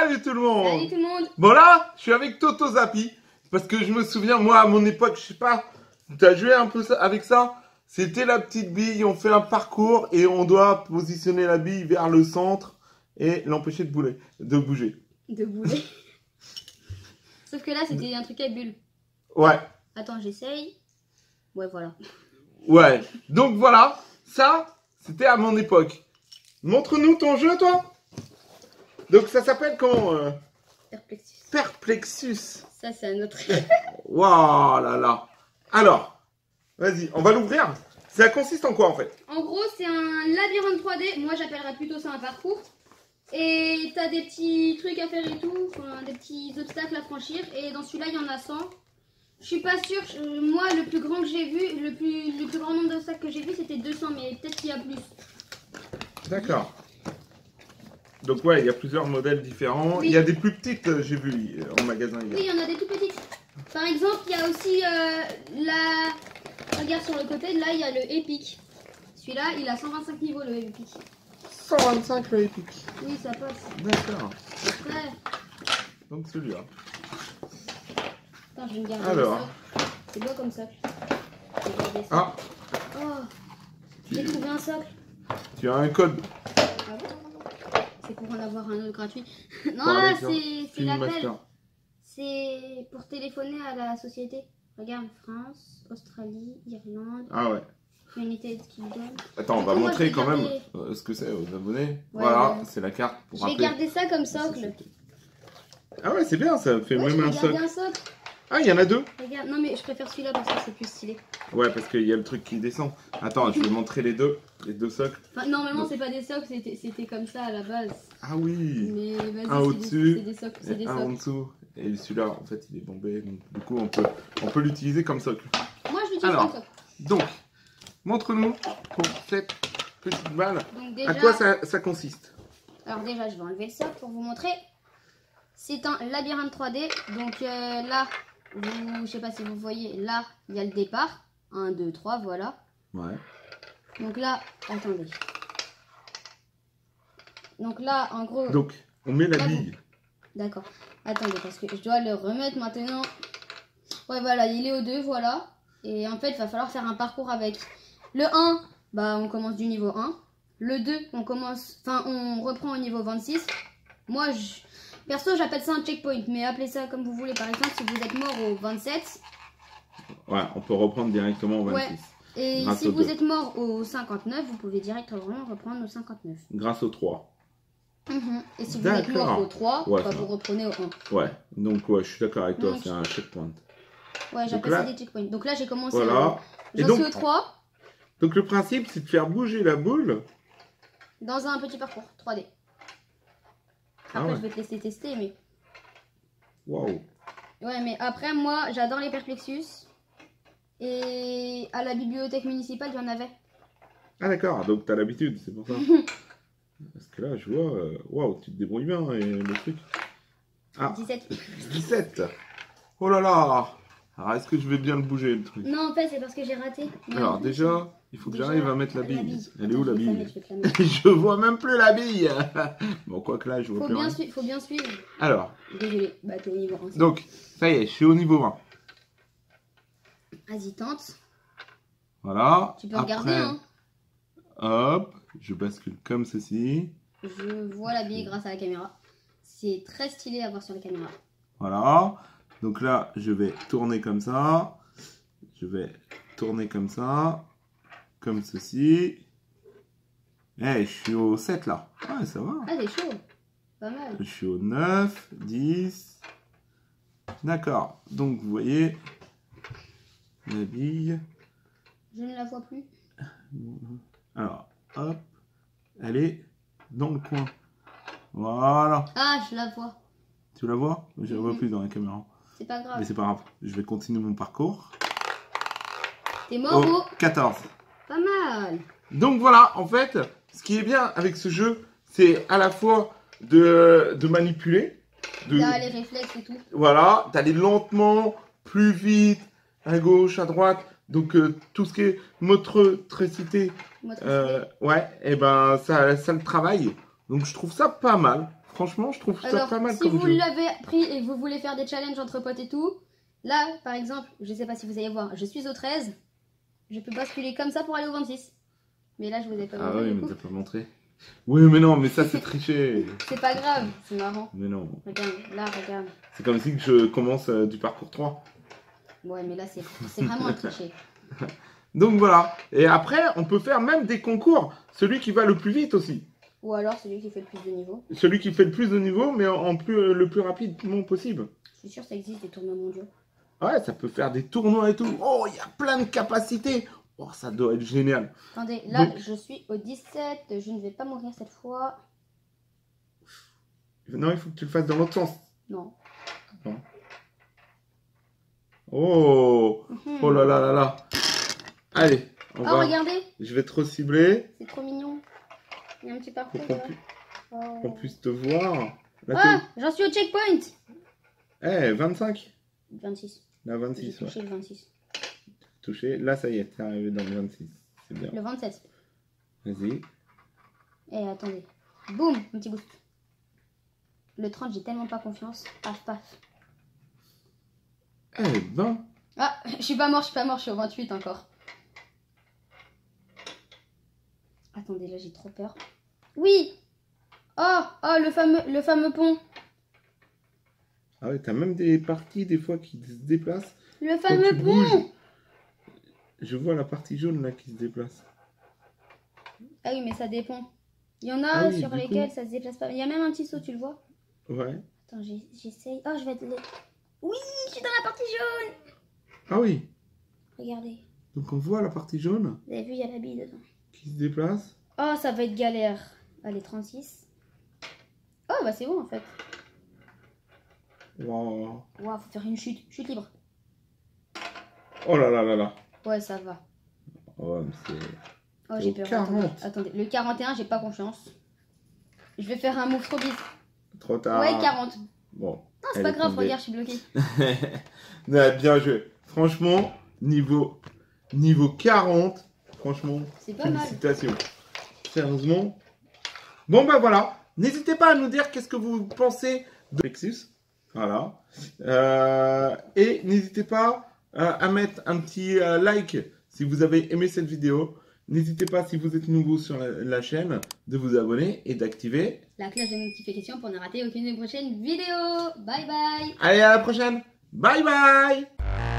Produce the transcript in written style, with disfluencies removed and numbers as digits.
Salut tout le monde! Salut tout le monde! Bon là, je suis avec Toto Zappy. Parce que je me souviens, moi à mon époque, je sais pas, t'as joué un peu avec ça? C'était la petite bille, on fait un parcours et on doit positionner la bille vers le centre et l'empêcher de bouger. De bouler. Sauf que là, c'était un truc à bulles. Ouais. Attends, j'essaye. Ouais, voilà. Ouais. Donc voilà, ça, c'était à mon époque. Montre-nous ton jeu, toi. Donc ça s'appelle comment Perplexus. Perplexus. Ça, c'est un autre. Waouh là là. Alors, vas-y, on va l'ouvrir. Ça consiste en quoi en fait? En gros, c'est un labyrinthe 3D. Moi, j'appellerais plutôt ça un parcours. Et t'as des petits trucs à faire et tout. Enfin, des petits obstacles à franchir. Et dans celui-là, il y en a 100. Je suis pas sûre. Moi, le plus grand que j'ai vu, le plus grand nombre d'obstacles que j'ai vu, c'était 200. Mais peut-être qu'il y a plus. D'accord. Donc ouais, il y a plusieurs modèles différents. Oui. Il y a des plus petites, j'ai vu en magasin hier. Oui, il y en a des tout petites. Par exemple, il y a aussi la... Regarde sur le côté, là, il y a le Epic. Celui-là, il a 125 niveaux, le Epic. 125 le Epic. Oui, ça passe. D'accord. Après... Donc celui-là. Attends, je vais me garder Alors. ça. C'est beau comme socle. Je vais garder ça. Ah, Oh, j'ai trouvé un socle. tu as un code. Ah bon? C'est pour en avoir un autre gratuit. Non, Par là, exemple, c'est Film l'appel. Master. C'est pour téléphoner à la société. Regarde, France, Australie, Irlande, Ah ouais. United Kingdom. Attends, on Du va coup, moi, montrer je vais quand même garder- ce que c'est aux abonnés. Ouais, Voilà, ouais. c'est la carte pour Je vais rappeler. garder ça comme socle. Ah ouais, c'est bien, ça fait Ouais, je même vais un garder socle. un socle. Ah, il y en a deux. Regarde, non mais je préfère celui-là parce que c'est plus stylé. Ouais, parce qu'il y a le truc qui descend. Attends, je vais montrer les deux socles. Enfin, normalement c'est pas des socles, c'était comme ça à la base. Ah oui. Mais Un vas-y, c'est au-dessus, des socles, c'est et des un en socles. dessous. Et celui-là, en fait, il est bombé. Donc, du coup, on peut l'utiliser comme socle. Moi je l'utilise Alors. comme socle. Donc, montre-nous pour cette petite balle. Donc déjà, À quoi ça consiste? alors déjà je vais enlever le socle pour vous montrer. C'est un labyrinthe 3D. Donc là, je sais pas si vous voyez, là il y a le départ. 1, 2, 3, voilà. Ouais. Donc là, attendez. Donc là, en gros... Donc, on met la Là, bille. D'accord. Attendez, parce que je dois le remettre maintenant. Ouais, voilà, il est au 2, voilà. Et en fait, il va falloir faire un parcours avec. Le 1, bah, on commence du niveau 1. Le 2, on reprend au niveau 26. Moi, perso, j'appelle ça un checkpoint, mais appelez ça comme vous voulez. Par exemple, si vous êtes mort au 27. Ouais, on peut reprendre directement au 26. Ouais. Et Grâce si au vous 2. êtes mort au 59, vous pouvez directement reprendre au 59. Grâce au 3. Et si vous êtes mort D'accord. au 3, Ouais, bah, ça vous va. reprenez au 1. Ouais, donc ouais, je suis d'accord avec toi, Donc, c'est un checkpoint. Ouais, j'appelle là- ça des checkpoints. Donc là, j'ai commencé Voilà. Et j'en donc, suis au 3 donc le principe, c'est de faire bouger la boule. dans un petit parcours 3D. Ah Après, ouais. je vais te laisser tester, mais... Waouh. Ouais, mais après, moi, j'adore les perplexus. Et à la bibliothèque municipale, il y en avait. Ah d'accord, donc t'as l'habitude, c'est pour ça. Parce que là, je vois, waouh, tu te débrouilles bien, et le truc. Ah, 17. 17. Oh là là. Alors, est-ce que je vais bien le bouger, le truc? Non, en fait, c'est parce que j'ai raté. Mais Alors en plus, déjà, il faut que déjà, j'arrive à mettre la bille. Elle est où Attends, la je vais te bille? mettre, je vais te la mettre. Je vois même plus la bille. Bon, quoi que là, je vois plus rien. Faut bien suivre. Alors, Désolé, bah t'es au niveau 1. donc, ça y est, je suis au niveau 1. Vas-y, tente. Voilà. Tu peux regarder, hein. Hop, je bascule comme ceci. Je vois la bille grâce à la caméra. C'est très stylé à voir sur la caméra. Voilà. Donc là, je vais tourner comme ça. Je vais tourner comme ça. Comme ceci. Eh, je suis au 7 là. Ouais, ça va. Ah, c'est chaud. Pas mal. Je suis au 9, 10. D'accord. Donc, vous voyez, la bille. Je ne la vois plus. Alors, hop. Elle est dans le coin. Voilà. Ah, je la vois. Tu la vois? Je la vois plus dans la caméra. C'est pas Mais grave. c'est pas grave. Je vais continuer mon parcours. T'es mort Au au... 14. Pas mal. Donc voilà, en fait, ce qui est bien avec ce jeu, c'est à la fois de manipuler. T'as les réflexes et tout. Voilà, d'aller lentement, plus vite, à gauche, à droite. Donc tout ce qui est motricité, Motricité. ouais, et ben ça le travaille. Donc je trouve ça pas mal. Franchement, je trouve ça Alors, pas mal si comme vous jeu. l'avez pris et que vous voulez faire des challenges entre potes et tout, là, par exemple, je sais pas si vous allez voir, je suis au 13. Je peux basculer comme ça pour aller au 26. Mais là, je vous ai pas Ah montré, oui, du mais coup. t'as pas montré. Oui, mais non, mais ça c'est triché. C'est pas grave, c'est marrant. Mais non. Regarde, là, regarde. C'est comme si je commence du parcours 3. Ouais, mais là, c'est vraiment un triché. Donc voilà. Et après, on peut faire même des concours. Celui qui va le plus vite aussi. Ou alors celui qui fait le plus de niveaux. Celui qui fait le plus de niveau, mais le plus rapidement possible. Je suis sûre que ça existe des tournois mondiaux. Ouais, ça peut faire des tournois et tout. Oh, il y a plein de capacités. Oh, ça doit être génial. Attendez, là, Donc- je suis au 17. Je ne vais pas mourir cette fois. Non, il faut que tu le fasses dans l'autre sens. Non. Oh, Mhm. oh là là là là. Allez, on Oh, va. regardez, Je vais te recibler c'est trop mignon. Il y a un petit parcours. pour qu'on là. Oh. puisse te voir. Là, Ah, j'en suis au checkpoint. Eh, 25. 26. Là, J'ai 26, ouais. touché le 26. Touché. Là, ça y est, t'es arrivé dans le 26. C'est bien. Le 27. Vas-y. Eh, attendez. Boum, un petit boost. Le 30, j'ai tellement pas confiance. Paf, paf. Eh ben. Ah, je suis pas mort, je suis au 28 encore. Attendez, là j'ai trop peur. Oui. Oh, oh, le fameux pont. Ah ouais, t'as même des parties des fois qui se déplacent. Le Quand fameux tu pont. bouges. Je vois la partie jaune là qui se déplace. Ah oui, mais ça dépend. Il y en a Ah oui, sur du lesquels coup. ça se déplace pas. Il y a même un petit saut, tu le vois? Ouais. Attends, j'essaye. Oh, je vais être... Oui, je suis dans la partie jaune. Ah oui. Regardez. Donc on voit la partie jaune Vous avez vu, il y a la bille dedans. qui se déplace. Oh, ça va être galère. Allez, 36. Oh, bah c'est bon en fait. Wow. Waouh, faut faire une chute. Chute libre. Oh là là là là. Ouais, ça va. Oh, mais c'est. Oh, j'ai Au peur. 40. Attendez, le 41, j'ai pas confiance. Je vais faire un move trop vite. Trop tard. Ouais, 40. Bon. Non, c'est Elle pas est grave, tombée. regarde, je suis bloquée. Ouais, bien joué. Franchement, niveau 40, franchement, C'est pas mal. félicitations. Sérieusement. Bon, bah voilà. N'hésitez pas à nous dire qu'est-ce que vous pensez de Lexus. Voilà. Et n'hésitez pas à mettre un petit like si vous avez aimé cette vidéo. N'hésitez pas, si vous êtes nouveau sur la chaîne, de vous abonner et d'activer. La cloche de notification pour ne rater aucune des prochaines vidéos. Bye bye. Allez, à la prochaine. Bye bye.